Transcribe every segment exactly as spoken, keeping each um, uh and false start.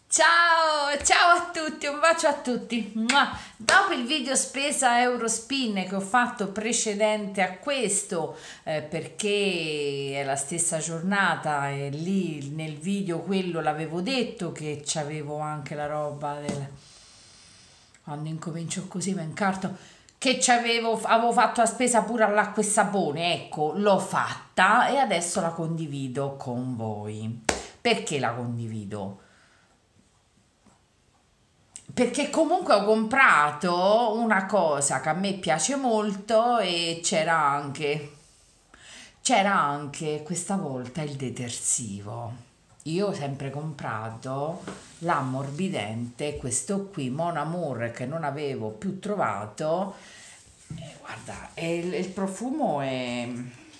Ciao, ciao a tutti, un bacio a tutti. Mua. Dopo il video spesa Eurospin che ho fatto precedente a questo, eh, perché è la stessa giornata e lì nel video quello l'avevo detto che c'avevo anche la roba del... Quando incomincio così mi incarto che c'avevo, avevo fatto la spesa pure all'acqua e sapone, ecco, l'ho fatta e adesso la condivido con voi. Perché la condivido? Perché comunque ho comprato una cosa che a me piace molto e c'era anche, c'era anche questa volta il detersivo. Io ho sempre comprato l'ammorbidente, questo qui, Mon Amour, che non avevo più trovato. E guarda, e il, il profumo è...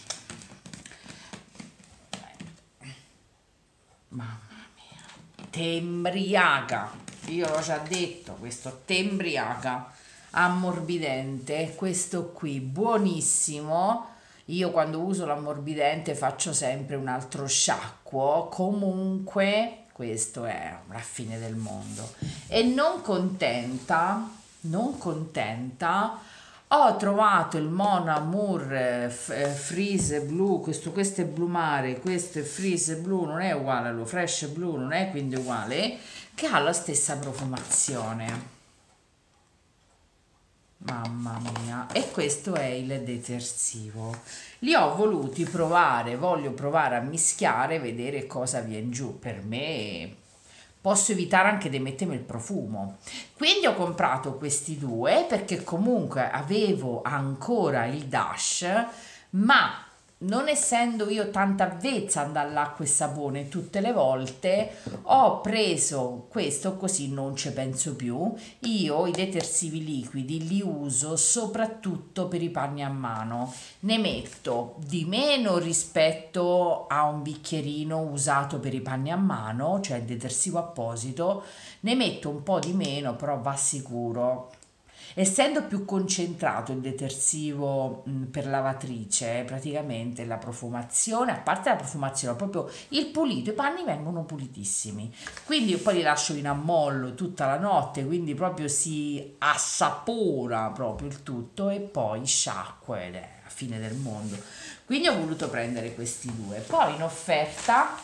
Mamma mia, tembriaca. Io l'ho già detto, questo tembriaca ammorbidente, questo qui buonissimo. Io quando uso l'ammorbidente faccio sempre un altro sciacquo, comunque questo è la fine del mondo. E non contenta, non contenta, ho trovato il Mon Amour eh, f- eh, Freeze Blue, questo, questo è Blu Mare, questo è Freeze Blue, non è uguale allo Fresh Blue, non è quindi uguale, che ha la stessa profumazione. Mamma mia, e questo è il detersivo. Li ho voluti provare, voglio provare a mischiare, vedere cosa viene giù. Per me posso evitare anche di mettermi il profumo. Quindi ho comprato questi due perché comunque avevo ancora il Dash, ma non essendo io tanta avvezza ad andare all'acqua e sapone tutte le volte, ho preso questo così non ci penso più. Io i detersivi liquidi li uso soprattutto per i panni a mano. Ne metto di meno rispetto a un bicchierino usato per i panni a mano, cioè il detersivo apposito, ne metto un po' di meno, però va sicuro. Essendo più concentrato il detersivo mh, per lavatrice, praticamente la profumazione, a parte la profumazione, proprio il pulito, i panni vengono pulitissimi. Quindi io poi li lascio in ammollo tutta la notte, quindi proprio si assapora proprio il tutto e poi sciacquo ed è la fine del mondo. Quindi ho voluto prendere questi due. Poi in offerta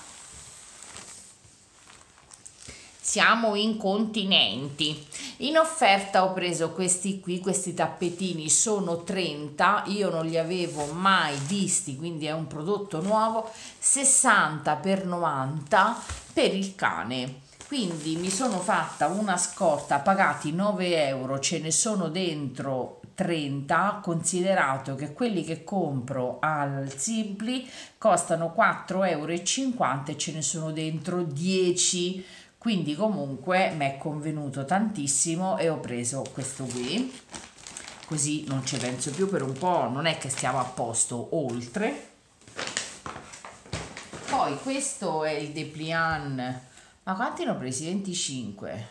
siamo incontinenti. In offerta ho preso questi qui, questi tappetini sono trenta, io non li avevo mai visti, quindi è un prodotto nuovo, sessanta per novanta per il cane. Quindi mi sono fatta una scorta, pagati nove euro, ce ne sono dentro trenta, considerato che quelli che compro al Simply costano quattro euro e cinquanta e ce ne sono dentro dieci, quindi comunque mi è convenuto tantissimo e ho preso questo qui, così non ci penso più per un po', non è che stiamo a posto oltre. Poi questo è il Depliant, ma quanti ne ho presi? venticinque.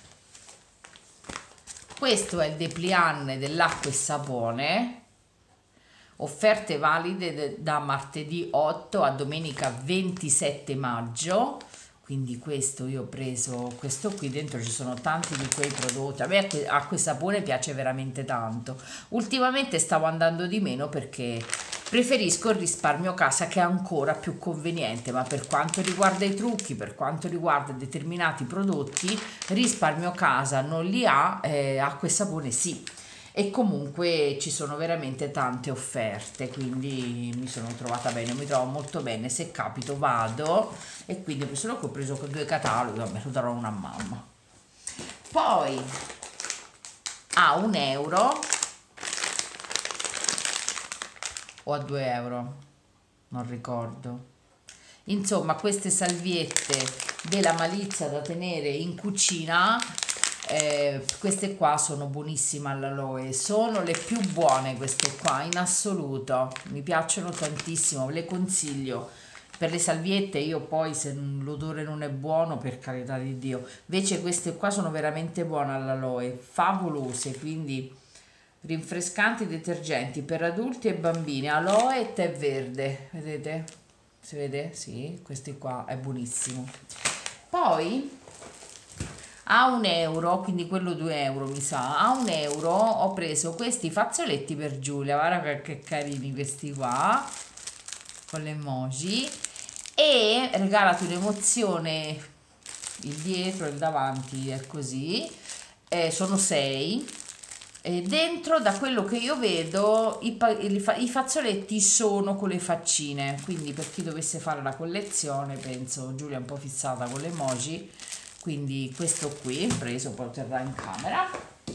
Questo è il Depliant dell'acqua e sapone, offerte valide da martedì otto a domenica ventisette maggio. Quindi questo io ho preso, questo qui dentro ci sono tanti di quei prodotti, a me acqua e sapone piace veramente tanto. Ultimamente stavo andando di meno perché preferisco il risparmio casa, che è ancora più conveniente, ma per quanto riguarda i trucchi, per quanto riguarda determinati prodotti, risparmio casa non li ha, eh, acqua e sapone sì. E comunque ci sono veramente tante offerte, quindi mi sono trovata bene, mi trovo molto bene, se capito vado, e quindi ho preso, ho preso due cataloghi, vabbè, lo darò una a mamma. Poi a un euro o a due euro, non ricordo, insomma queste salviette della malizia da tenere in cucina. Eh, queste qua sono buonissime all'aloe, sono le più buone queste qua in assoluto, mi piacciono tantissimo, ve le consiglio. Per le salviette io poi, se l'odore non è buono, per carità di Dio, invece queste qua sono veramente buone all'aloe, favolose, quindi rinfrescanti detergenti per adulti e bambini, aloe e tè verde, vedete? Si vede? Sì, questi qua è buonissimo. Poi a un euro, quindi quello due euro mi sa, a un euro ho preso questi fazzoletti per Giulia, guarda che, che carini questi qua, con le emoji, e regalati un'emozione, il dietro e il davanti è così, eh, sono sei, e dentro, da quello che io vedo, i, i, i fazzoletti sono con le faccine, quindi per chi dovesse fare la collezione, penso, Giulia è un po' fissata con le emoji, quindi questo qui preso, poi lo terrà in camera.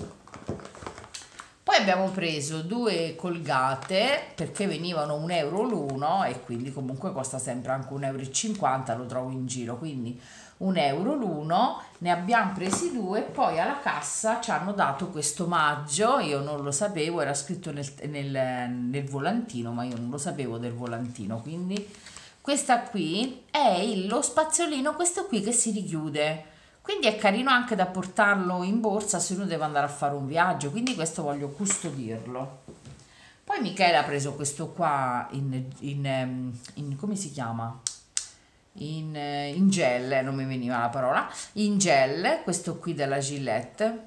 Poi abbiamo preso due colgate perché venivano un euro l'uno e quindi comunque costa sempre anche un euro e cinquanta, lo trovo in giro, quindi un euro l'uno, ne abbiamo presi due. Poi alla cassa ci hanno dato questo omaggio, io non lo sapevo, era scritto nel, nel, nel volantino, ma io non lo sapevo del volantino, quindi questa qui è lo spazzolino, questo qui che si richiude, quindi è carino anche da portarlo in borsa se uno deve andare a fare un viaggio, quindi questo voglio custodirlo. Poi Michele ha preso questo qua in, in, in come si chiama? In, in gel, non mi veniva la parola, in gel, questo qui della Gillette.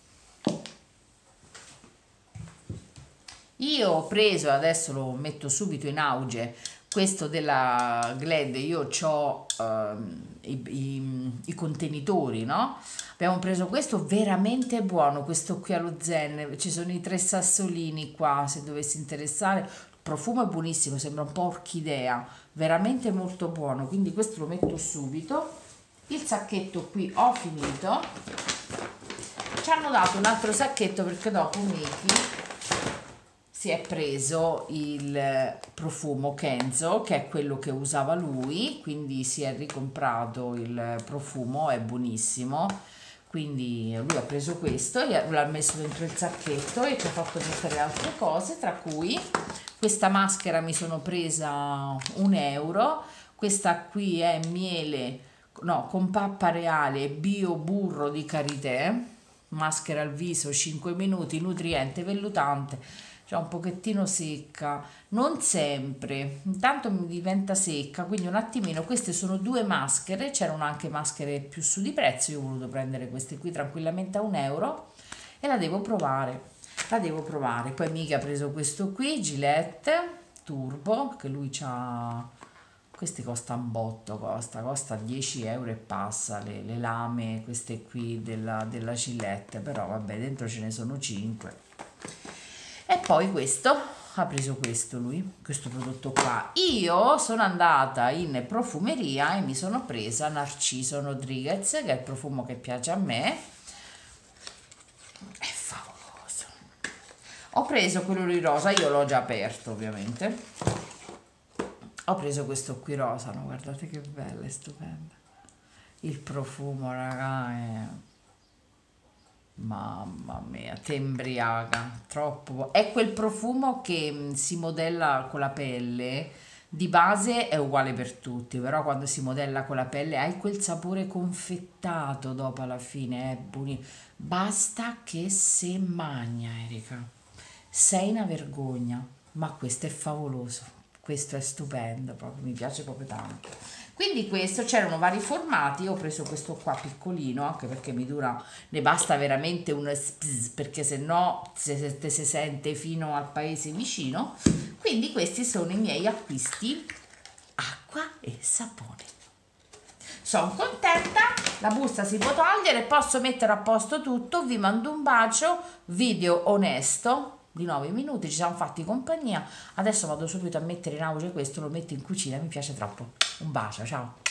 Io ho preso, adesso lo metto subito in auge, questo della Glad, io ho um, i, i, i contenitori, no? Abbiamo preso questo veramente buono, questo qui allo zen, ci sono i tre sassolini qua, se dovessi interessare, il profumo è buonissimo, sembra un po' orchidea, veramente molto buono, quindi questo lo metto subito. Il sacchetto qui ho finito, ci hanno dato un altro sacchetto perché dopo Miki si è preso il profumo Kenzo, che è quello che usava lui, quindi si è ricomprato il profumo, è buonissimo, quindi lui ha preso questo e l'ha messo dentro il sacchetto e ci ha fatto mettere altre cose, tra cui questa maschera mi sono presa un euro, questa qui è miele, no, con pappa reale, bio burro di karité, maschera al viso cinque minuti, nutriente, vellutante, cioè un pochettino secca, non sempre, intanto mi diventa secca, quindi un attimino. Queste sono due maschere, c'erano anche maschere più su di prezzo, io ho voluto prendere queste qui tranquillamente a un euro e la devo provare, la devo provare. Poi Mica ha preso questo qui, Gillette Turbo, che lui c'ha, questi costa un botto, costa, costa dieci euro e passa, le, le lame, queste qui della, della Gillette, però vabbè, dentro ce ne sono cinque. E poi questo, ha preso questo lui, questo prodotto qua. Io sono andata in profumeria e mi sono presa Narciso Rodriguez, che è il profumo che piace a me, è favoloso. Ho preso quello di rosa, io l'ho già aperto ovviamente, ho preso questo qui rosa, no? Guardate che bello, è stupendo il profumo, raga, è... mamma mia, te embriaga troppo, è quel profumo che si modella con la pelle, di base è uguale per tutti, però quando si modella con la pelle hai quel sapore confettato dopo, alla fine è buonissimo, basta che se magna, Erika, sei una vergogna, ma questo è favoloso, questo è stupendo, proprio mi piace proprio tanto. Quindi questo, c'erano vari formati, io ho preso questo qua piccolino, anche perché mi dura, ne basta veramente un spz, perché se no se, se, si sente fino al paese vicino. Quindi questi sono i miei acquisti acqua e sapone. Sono contenta, la busta si può togliere, posso mettere a posto tutto, vi mando un bacio, video onesto di nove minuti, ci siamo fatti compagnia, adesso vado subito a mettere in auge questo, lo metto in cucina, mi piace troppo. Un bacio, ciao!